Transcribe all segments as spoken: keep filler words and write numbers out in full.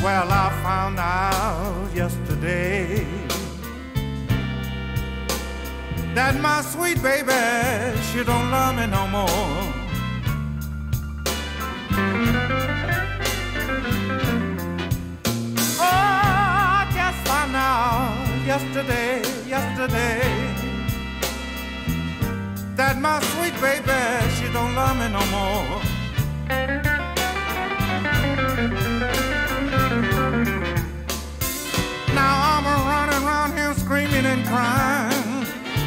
Well, I found out yesterday that my sweet baby, she don't love me no more. Oh, I just found out yesterday, yesterday that my sweet baby, she don't love me no more. Now I'm a running around here screaming and crying.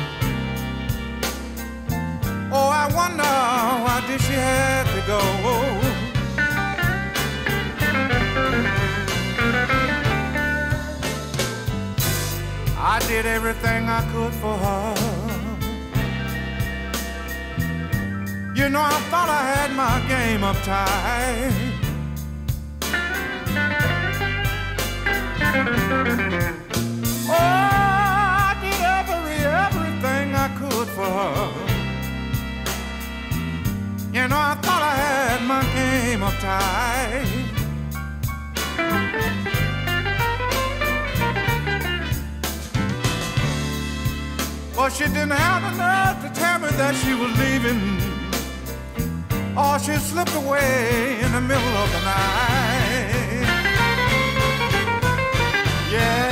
Oh, I wonder why did she have to go? I did everything I could for her. You know, I thought I had my game uptight. Oh, I did every, everything I could for her. You know, I thought I had my game uptight. Well, she didn't have the nerve to tell me that she was leaving. Oh, she slipped away in the middle of the night. Yeah.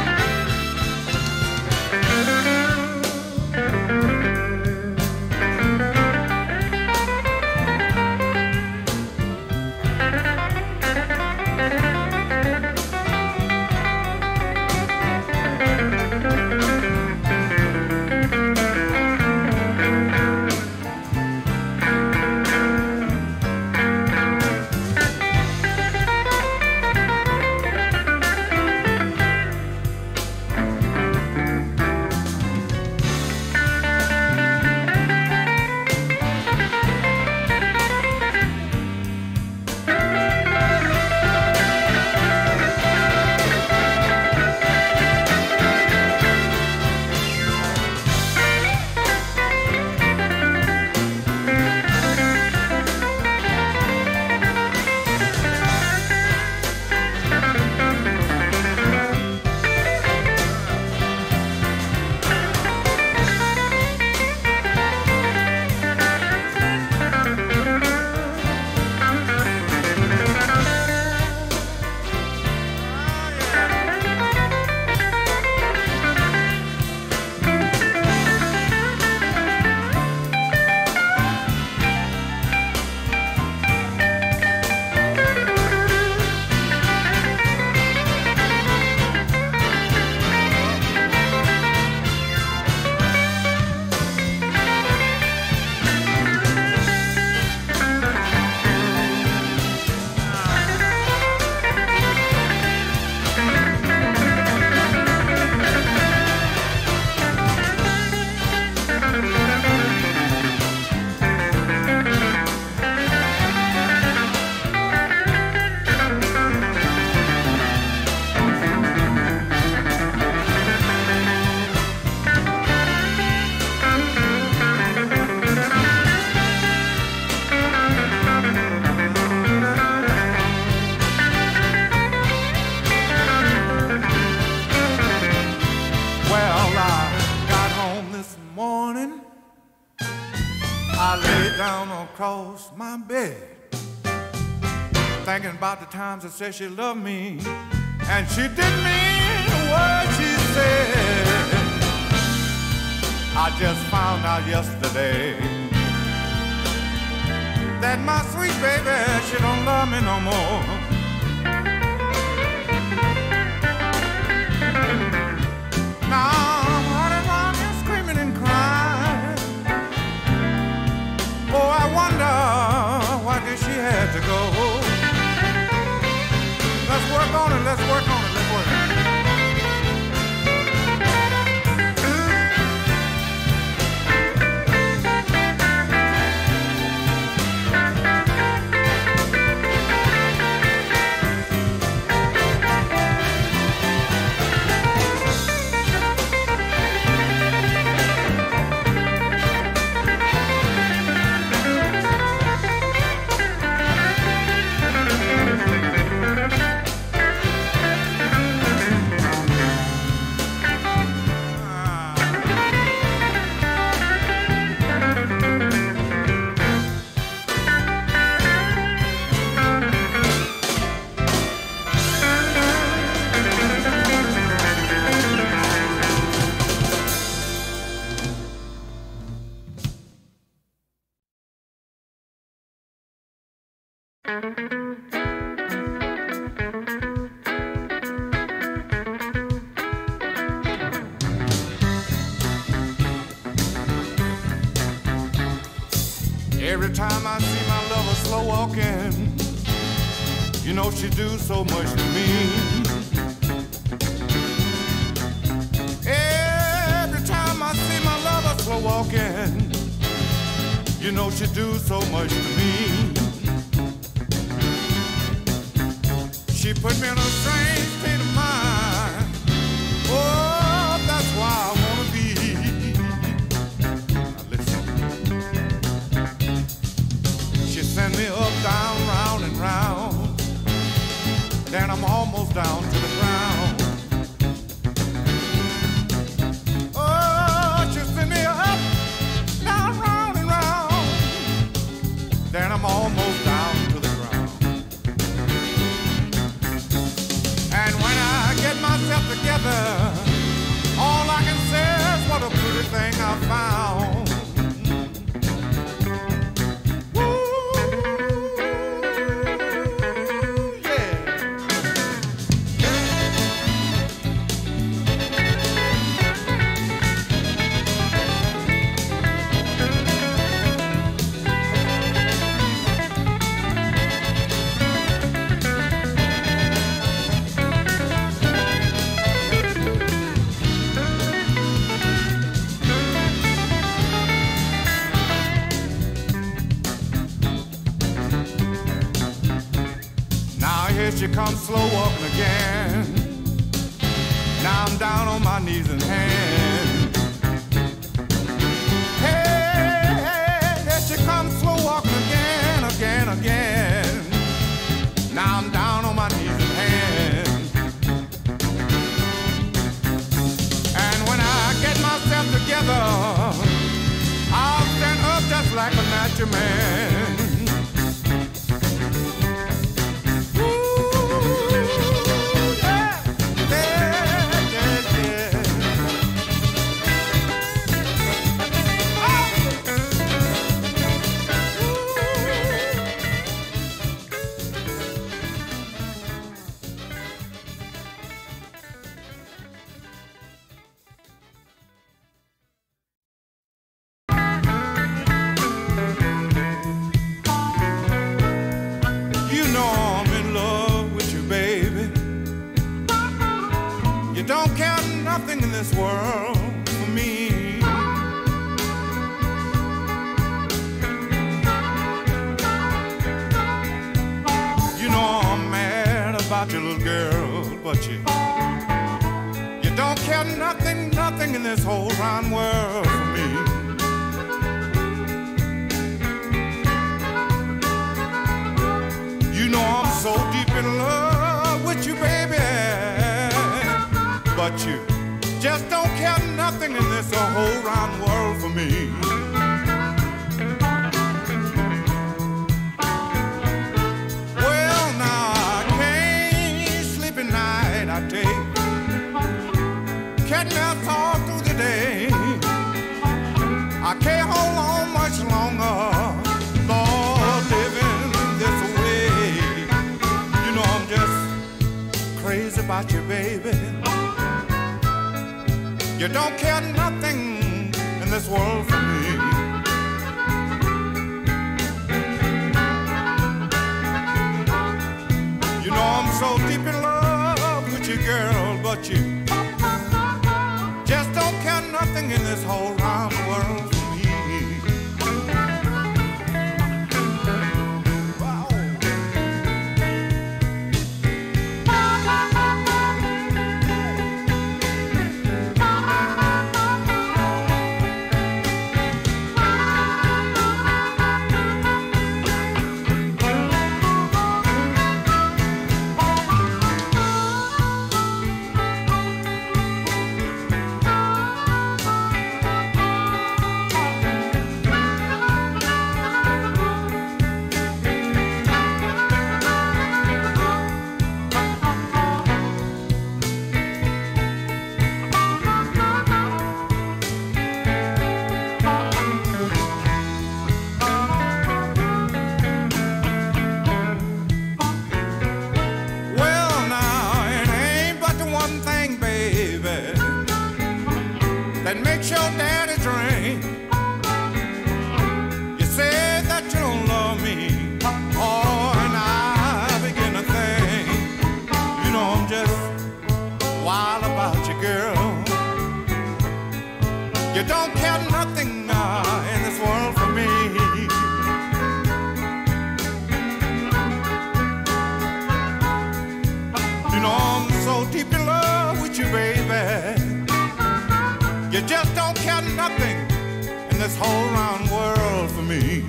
I lay down across my bed, thinking about the times I said she loved me, and she didn't mean a word she said. I just found out yesterday that my sweet baby, she don't love me no more. Now I'm running around here screaming and crying. Oh, I wonder why did she have to go? Let's work on it, let's work on it, let's work on it. Every time I see my lover slow walking, you know she do so much to me. Every time I see my lover slow walking, you know she do so much to me. She put me in a strange state of mind. Oh, that's why I wanna be. Now listen. She send me up, down, round and round. Then I'm almost down to the ground. Oh, she send me up, down, round and round. Then I'm almost down to the ground. And when I get myself together, all I can say is what a pretty thing I found. She comes slow walking again. Now I'm down on my knees and hands. Hey, hey, here she comes slow walking again, again, again. Now I'm down on my knees and hands. And when I get myself together, I'll stand up just like a natural man. Nothing in this world for me. You know I'm mad about your little girl, but you you don't care nothing, nothing in this whole round world for me. You know I'm so deep in love with you, baby, but you just don't care nothing in this whole round world for me. Well, now I can't sleep at night, I take catnaps all through the day. I can't hold on much longer, Lord, living this way. You know I'm just crazy about you, baby. You don't care nothing in this world for me. You know I'm so deep in love with you, girl, but you just don't care nothing in this whole round world for me. Wow. You don't care nothing uh, in this world for me. You know I'm so deep in love with you, baby. You just don't care nothing in this whole round world for me.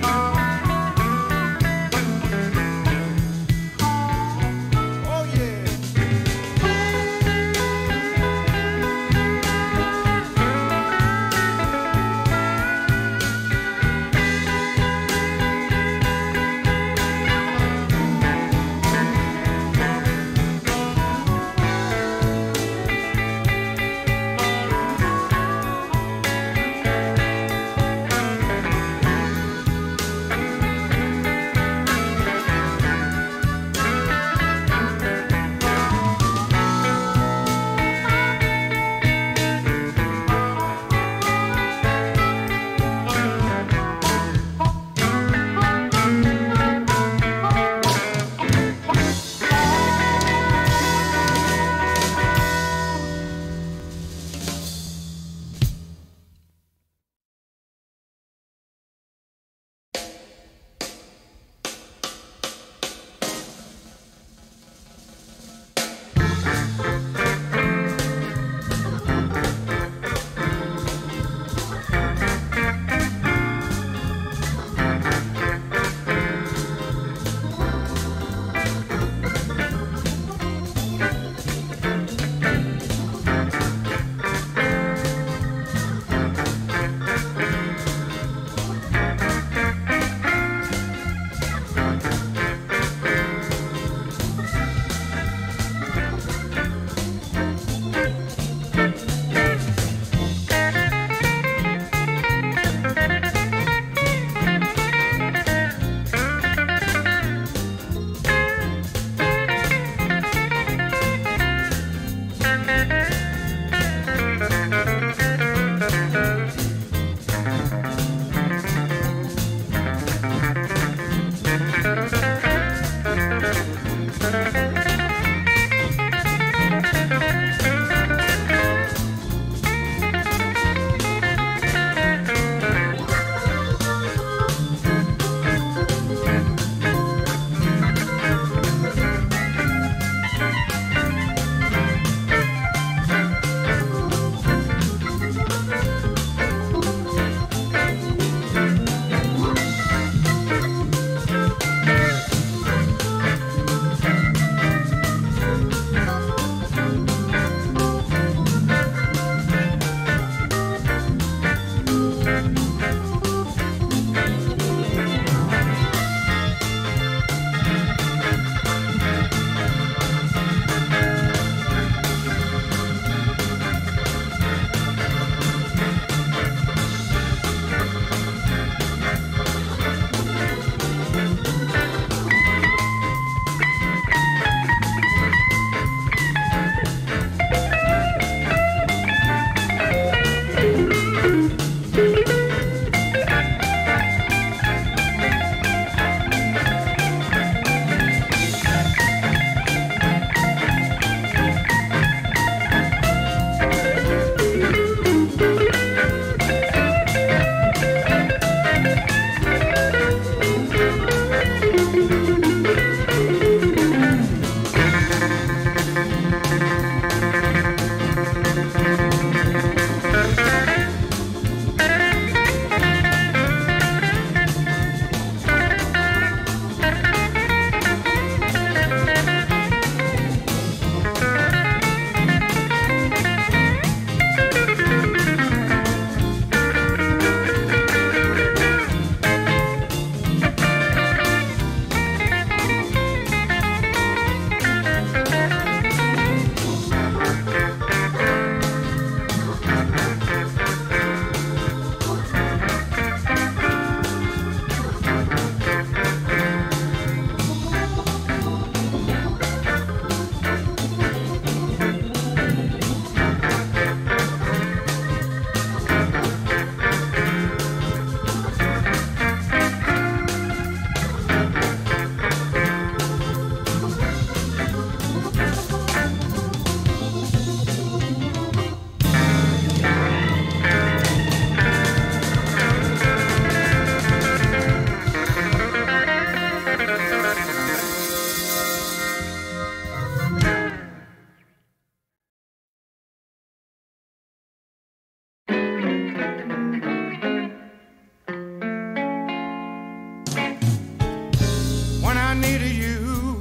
needed you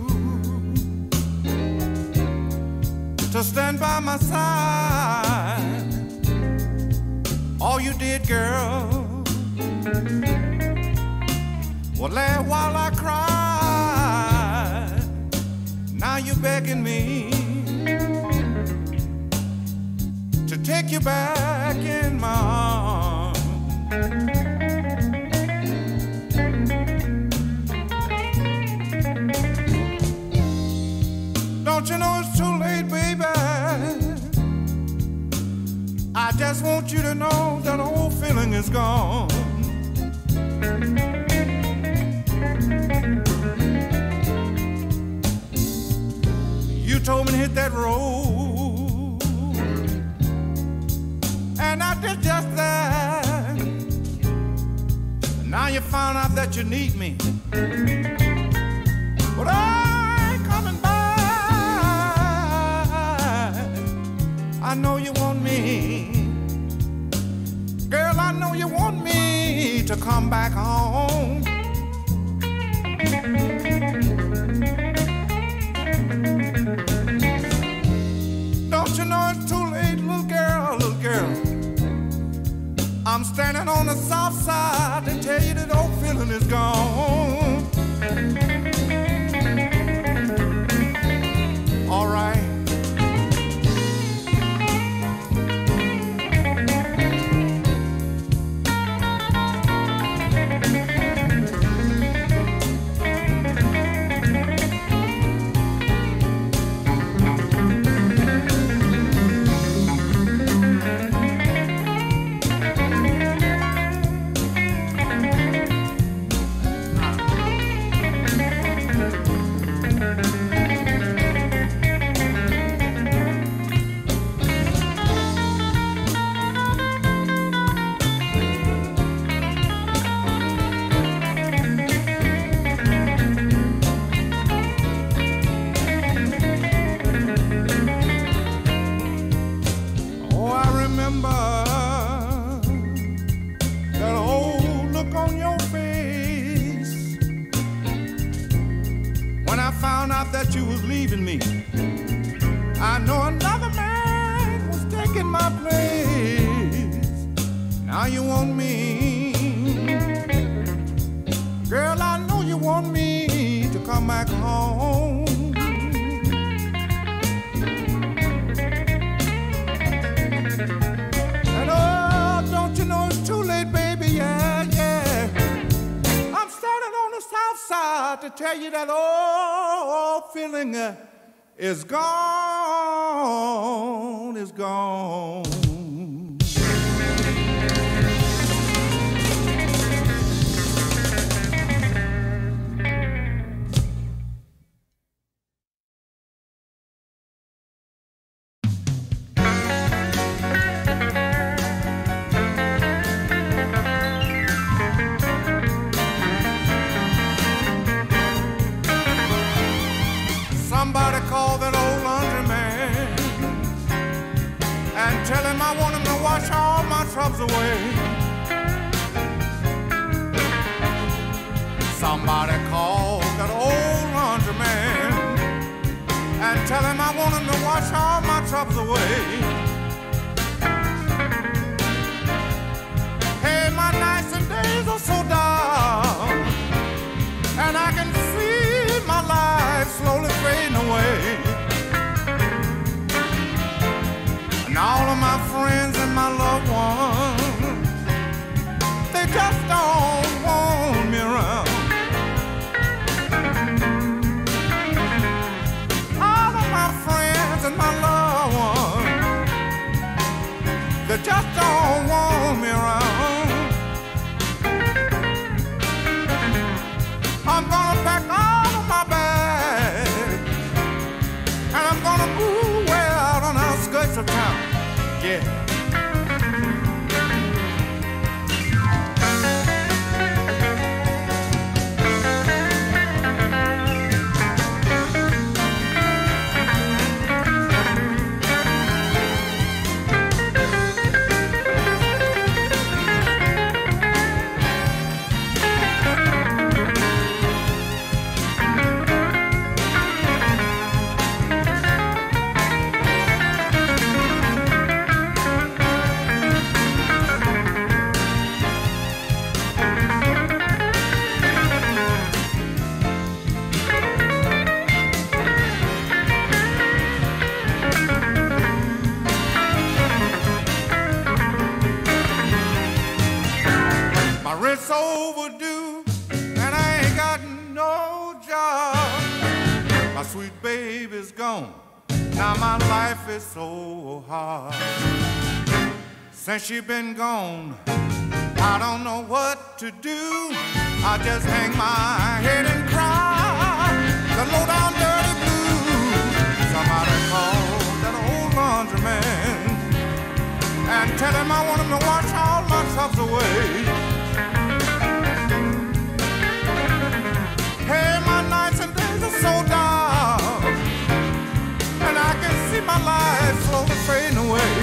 to stand by my side. All you did, girl, was laugh while I cried. Now you're begging me to take you back in my arms. Don't you know it's too late, baby? I just want you to know that old feeling is gone. You told me to hit that road, and I did just that. Now you found out that you need me, but I ain't coming back. I know you want me, girl, I know you want me to come back home. Don't you know it's too late, little girl, little girl? I'm standing on the south side to tell you that old feeling is gone. All right. That you was leaving me, I know another man was taking my place. Now you want me, girl, I know you want me to come back home. And oh, don't you know it's too late, baby, yeah, yeah. I'm standing on the south side to tell you that old feeling uh, is gone, is gone. Somebody call that old laundryman and tell him I want him to wash all my troubles away. Somebody call that old laundryman and tell him I want him to wash all my troubles away. Hey, my nights and days are so dark, and I can see my life slowly fading away. And all of my friends and my loved ones, they just don't want me around. All of my friends and my loved ones, My sweet baby's gone. Now my life is so hard. Since she been gone, I don't know what to do. I just hang my head and cry the low down dirty blues. Somebody call that old laundryman and tell him I want him to wash all my troubles away. Hey, my nights and days are so dark, and I can see my life slowly fading away.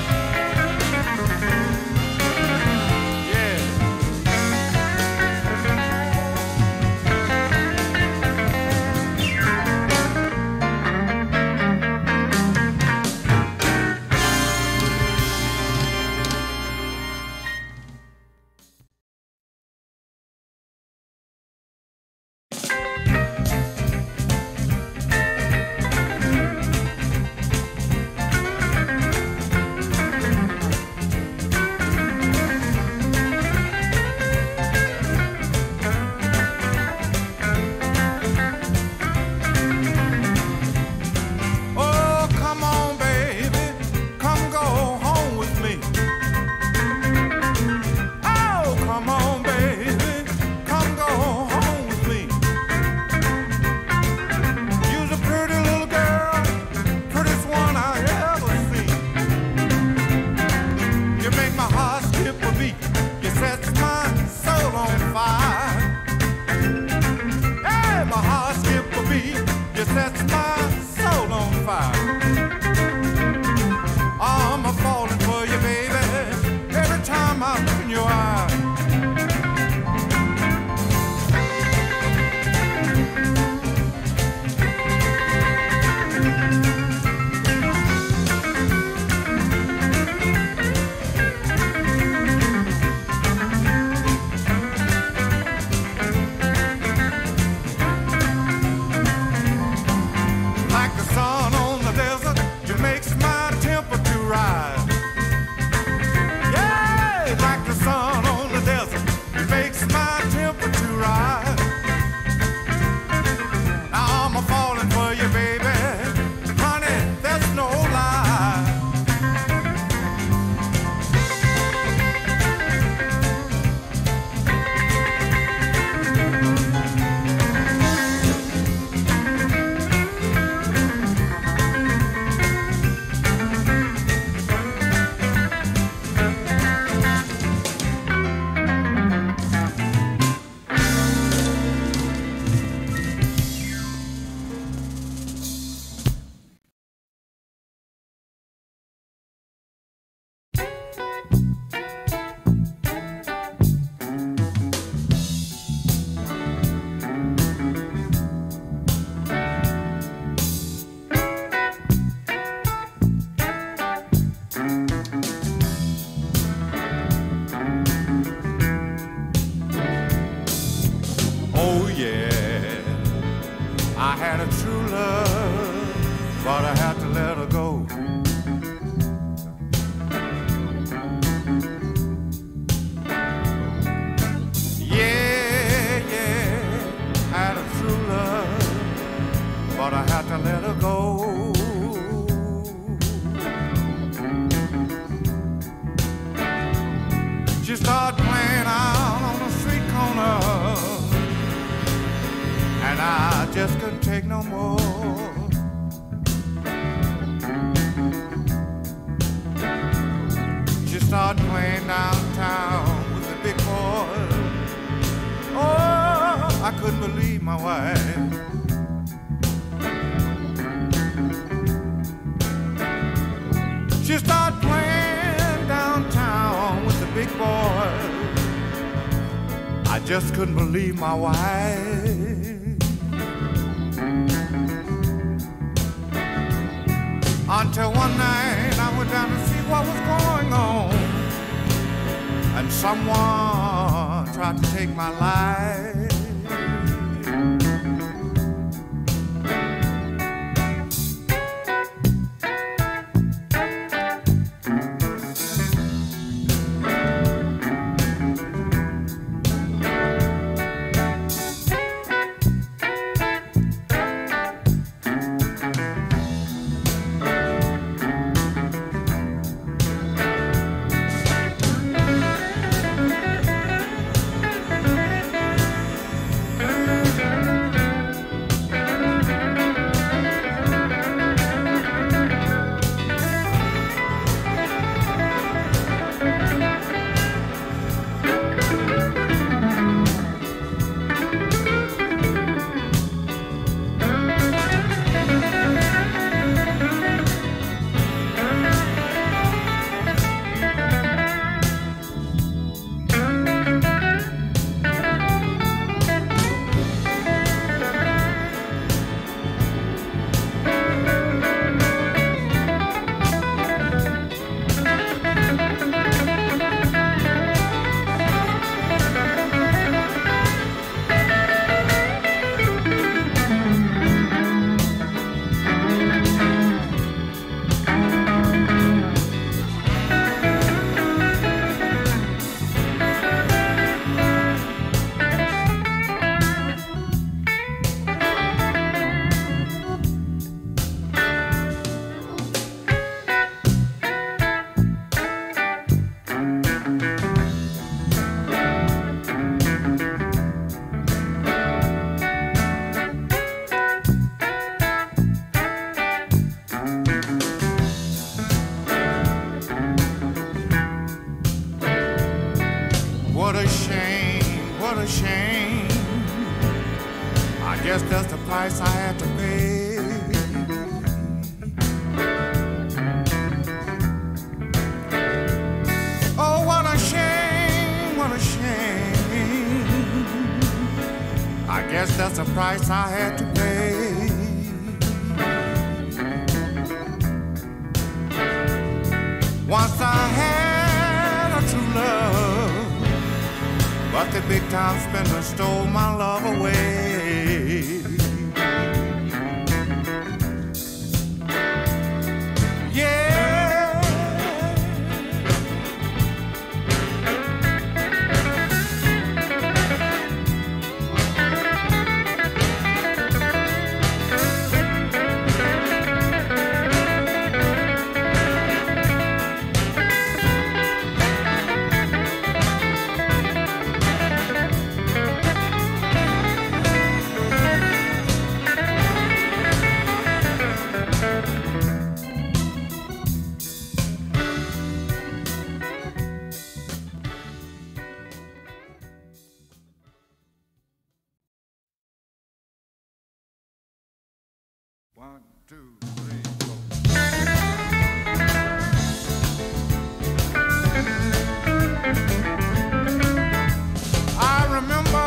Just couldn't believe my wife. Until one night I went down to see what was going on, and someone tried to take my life. had to pay. Oh, what a shame, what a shame. I guess that's the price I had to pay. Once I had a true love, but the big time spender stole my love away. Yeah. One, two, three, four. I remember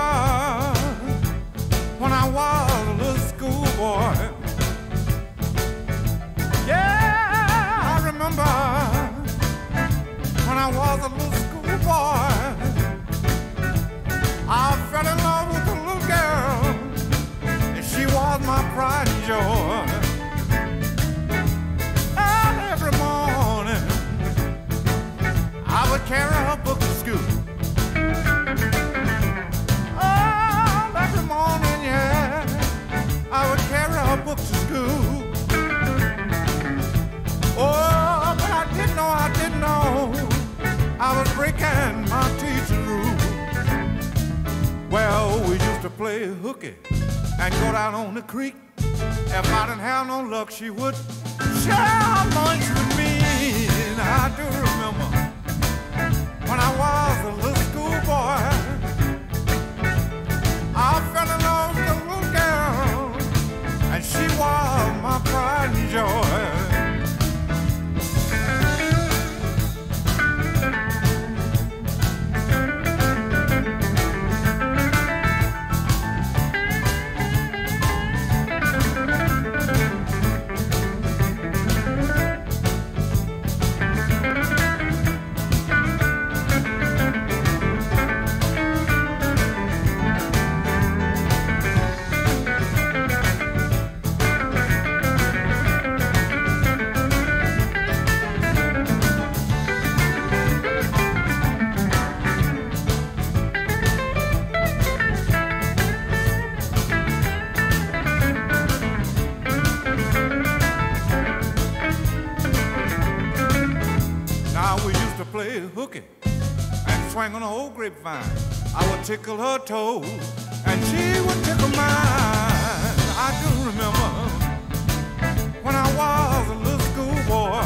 when I was a little schoolboy. Yeah, I remember when I was a little schoolboy. I fell in love with a little girl, and she was my pride and joy. And every morning I would carry her book to school. Oh, every morning, yeah, I would carry her book to school. Oh, but I didn't know, I didn't know I was breaking my teacher's rule. Well, we used to play hooky and go down on the creek. If I didn't have no luck, she would share her lunch with me. And I do remember when I was a little schoolboy, I fell in love with a little girl, and she was my pride and joy. Play hooky and swing on an old grapevine. I would tickle her toes and she would tickle mine. I do remember when I was a little schoolboy,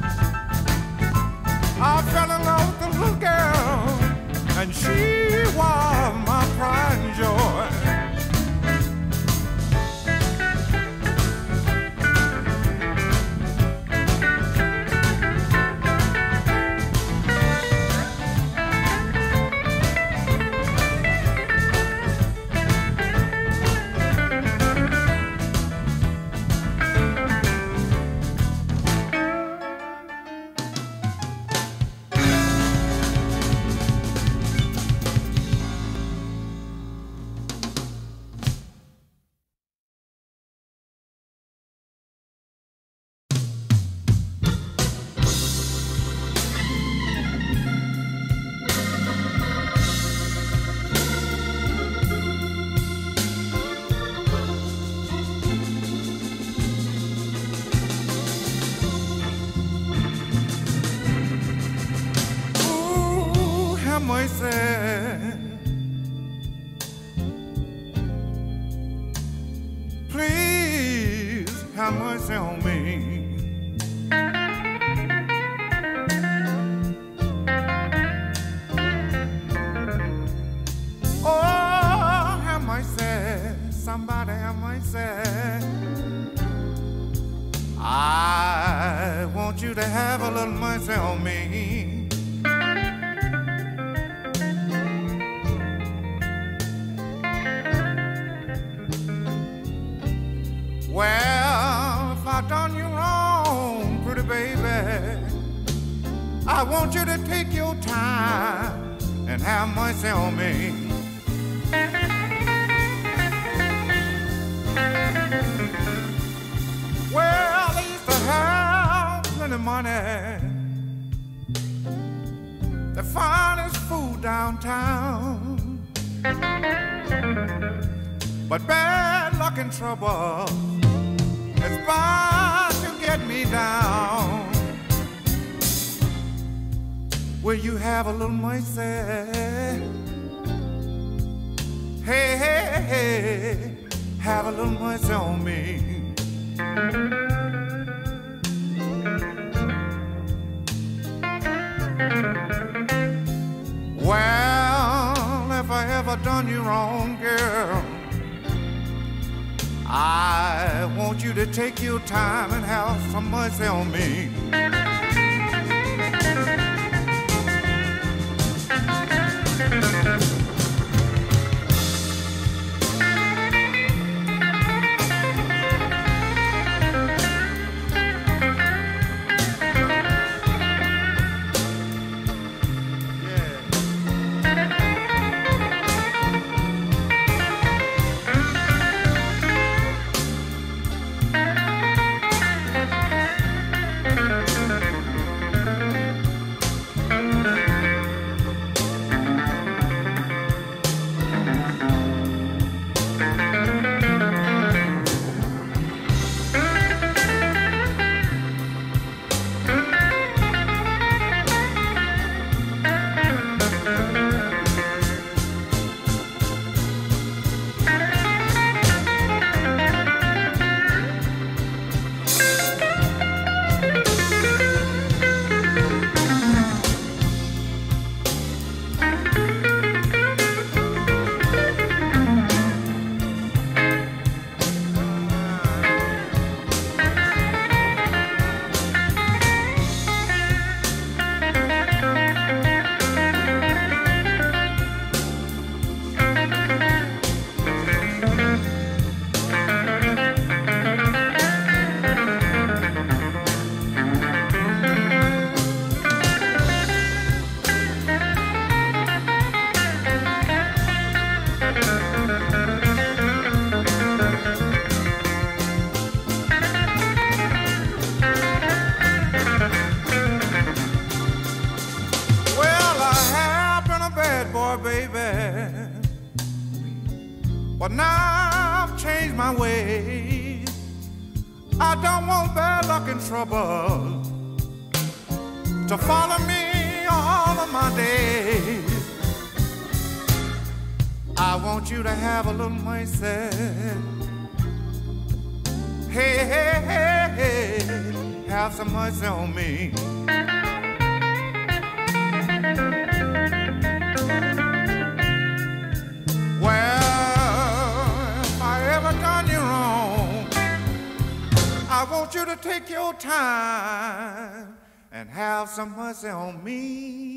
I fell in love with a little girl, and she was my pride and joy. Mercy, please have mercy on me. Oh, have mercy, somebody have mercy. to have a little mercy on me. Well, if I done you wrong, pretty baby, I want you to take your time and have mercy on me. Well, I used to have plenty of money, the finest food downtown, but bad luck and trouble is bound to get me down. Will you have a little mercy? Hey, hey, hey, have a little mercy on me. Well, if I ever done you wrong, girl, I want you to take your time and have some mercy on me. Baby, but now I've changed my ways. I don't want bad luck and trouble to follow me all of my days. I want you to have a little mercy. Hey, hey, hey, hey, have some mercy on me. I want you to take your time and have some mercy on me.